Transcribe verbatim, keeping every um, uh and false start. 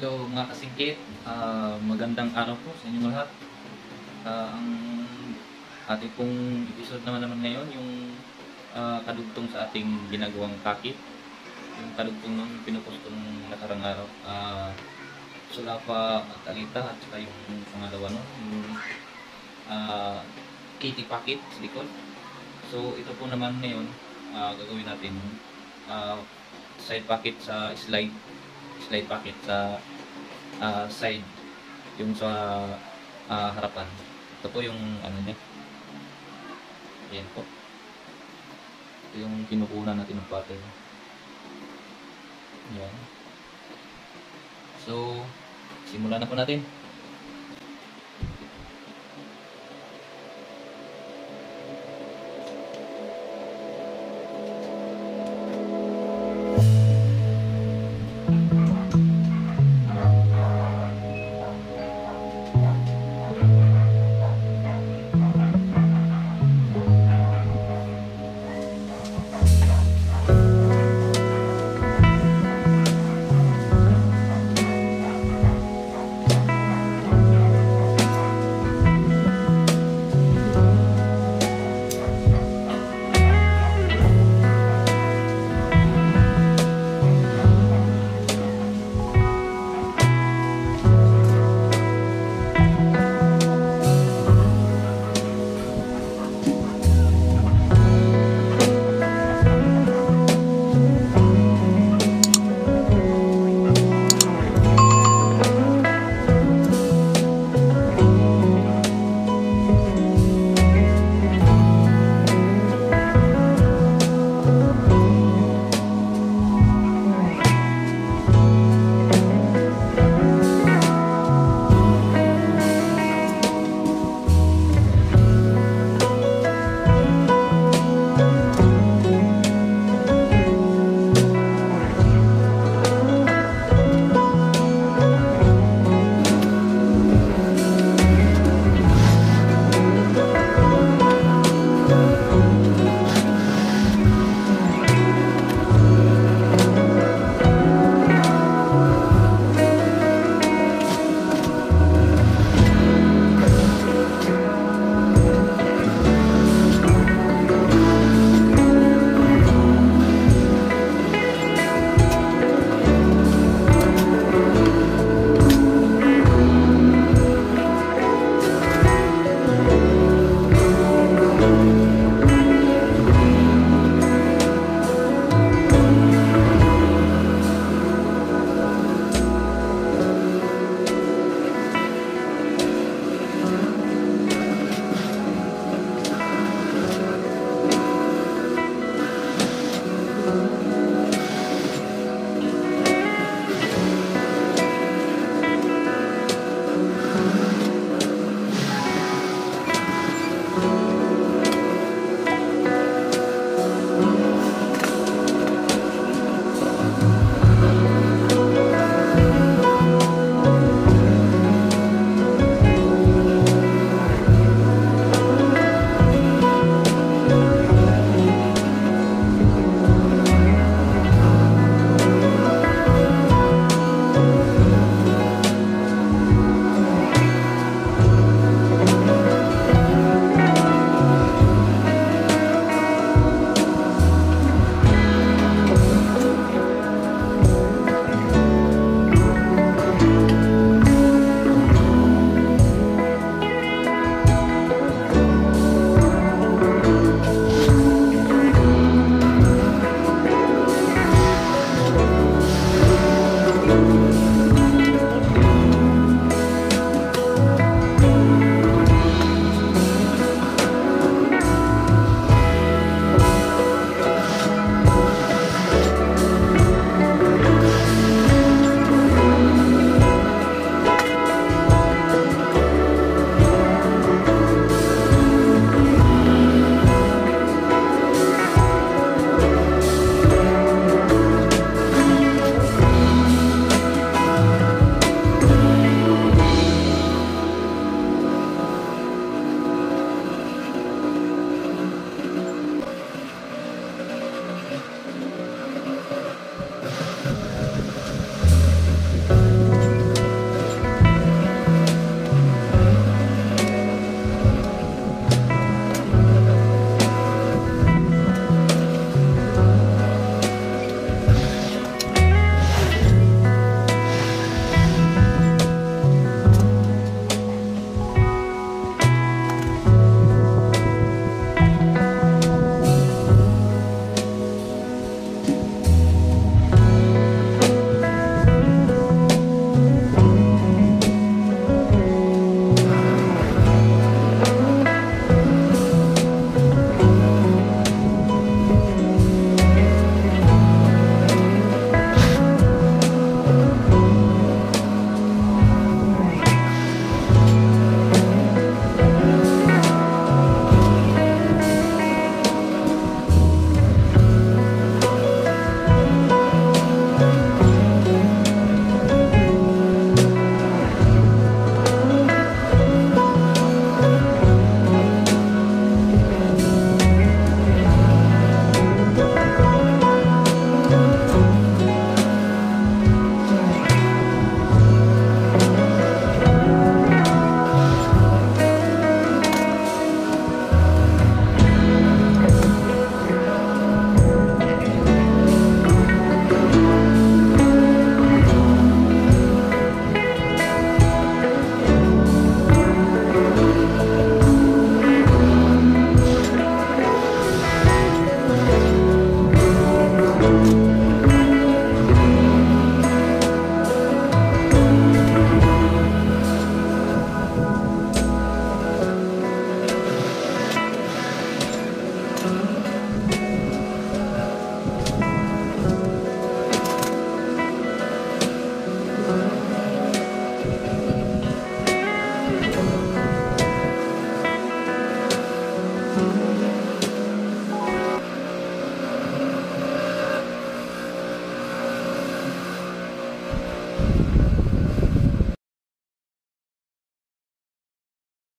Hello mga kasingkit, Ah, magandang araw po sa inyong lahat. Ah, ang ating pong episode naman naman ngayon, yung ah, kadugtong sa ating ginagawang pakit. Yung kadugtong ng pinupost ko nung nakarang araw. Ah, Sulapa at Alita at saka yung pangalawa no, yung ah, Kitty Packet sa likod. So ito po naman ngayon, ah, gagawin natin ah, side pocket sa slide slide pocket sa ah, side yung sa ah, harapan. Ito po yung ano niya. Ayan po. Ito yung kinukunan natin ng pattern. Ayan. So, simulan na po natin.